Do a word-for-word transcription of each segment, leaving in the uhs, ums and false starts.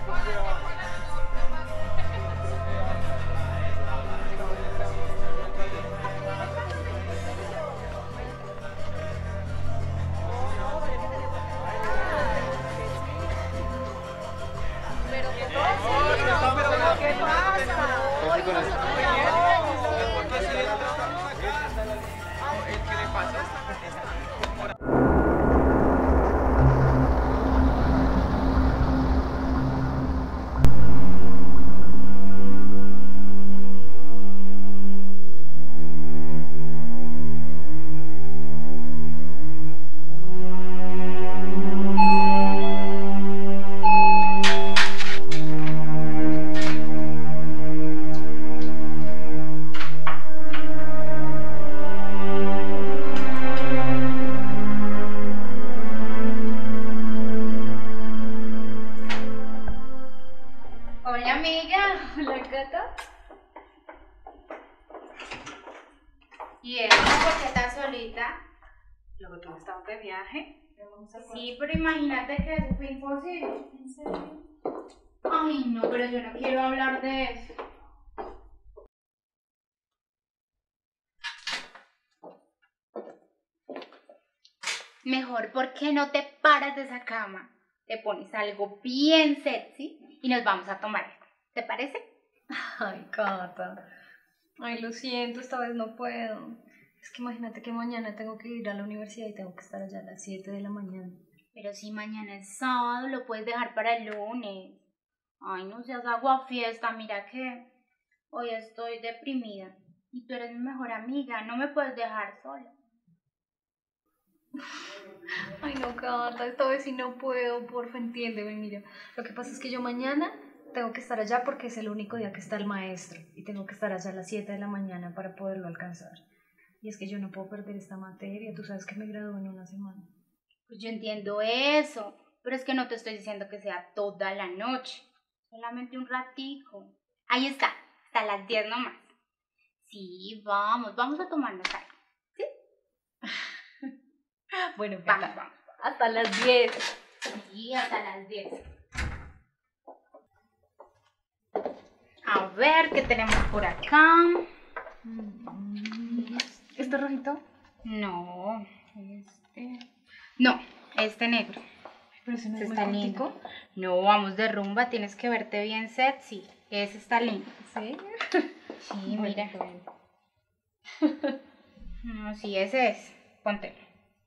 ¿Y eso por qué estás solita? Luego tú estabas de viaje. Sí, pero imagínate que eso fue imposible. ¿En serio? Ay, no, pero yo no quiero hablar de eso. Mejor, ¿por qué no te paras de esa cama? Te pones algo bien sexy y nos vamos a tomar algo. ¿Te parece? Ay, Cata. Ay, lo siento, esta vez no puedo. Es que imagínate que mañana tengo que ir a la universidad y tengo que estar allá a las siete de la mañana. Pero si mañana es sábado, lo puedes dejar para el lunes. Ay, no seas aguafiesta, mira que hoy estoy deprimida. Y tú eres mi mejor amiga, no me puedes dejar sola. Ay, no, Cata, esta vez sí no puedo, porfa, entiéndeme, mira. Lo que pasa es que yo mañana tengo que estar allá porque es el único día que está el maestro. Y tengo que estar allá a las siete de la mañana para poderlo alcanzar. Y es que yo no puedo perder esta materia, tú sabes que me gradúo en una semana. Pues yo entiendo eso, pero es que no te estoy diciendo que sea toda la noche. Solamente un ratico. Ahí está, hasta las diez nomás. Sí, vamos, vamos a tomarnos algo. ¿Sí? Bueno, vamos, vamos, vamos. Hasta las diez. Sí, hasta las diez. A ver, ¿qué tenemos por acá? ¿Este rojito? No, este... No, este negro. Pero ese no es está muy lindo. cortico. No, vamos de rumba, tienes que verte bien sexy. Ese está lindo. ¿Sí? Sí, mira. No, sí, ese es. Póntelo.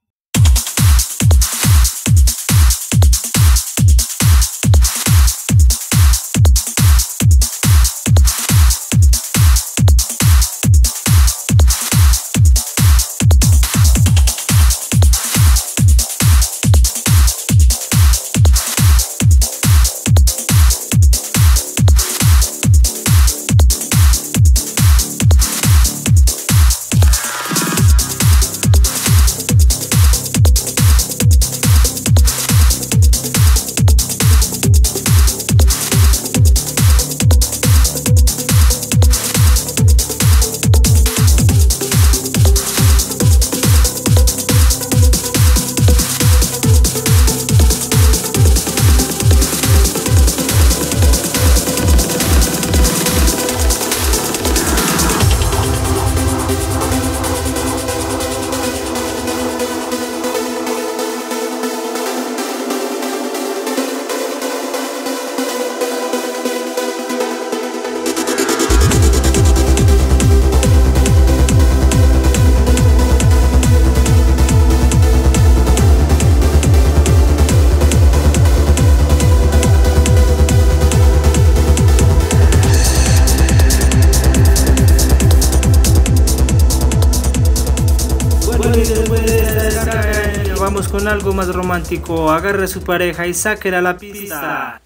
Vamos con algo más romántico. Agarre a su pareja y sáquela a la pista.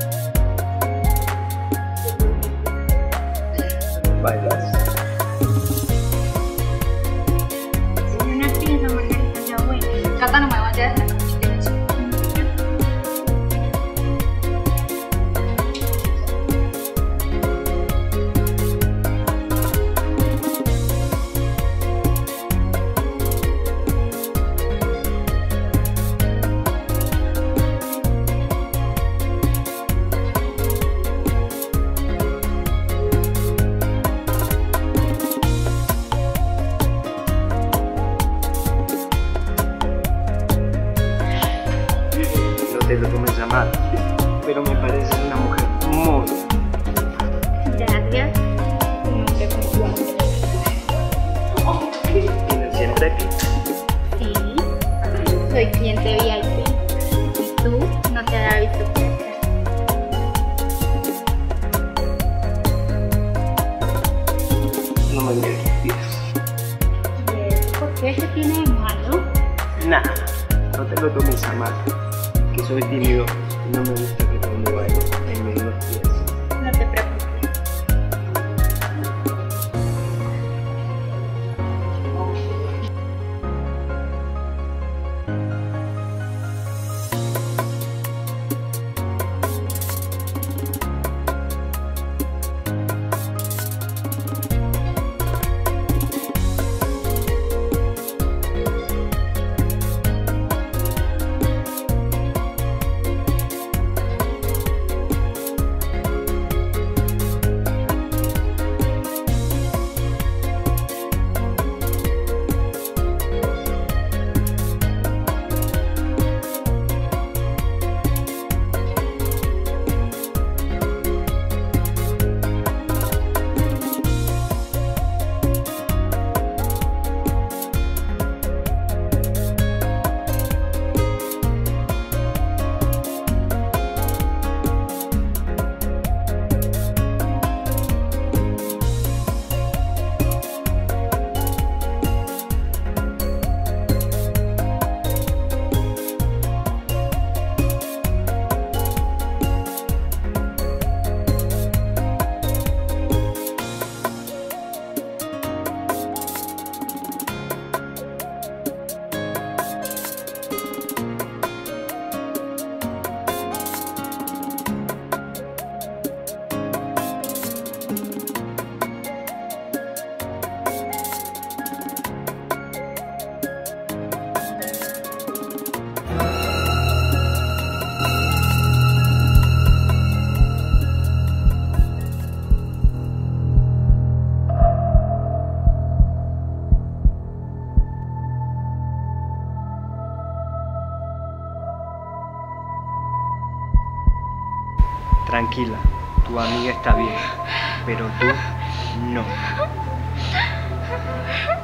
Bailas. Gracias. Un hombre puntual. ¿Tienes siempre aquí? Sí, soy cliente V I P. ¿Y tú? No te había visto por acá. No me divertidas. ¿Y eso por qué? ¿Qué tiene de malo? Nada, no te lo tomes a mal. Que soy tímido y no me gusta que todo me vaya en medio de los pies. No te preocupes. Tranquila, tu amiga está bien, pero tú no.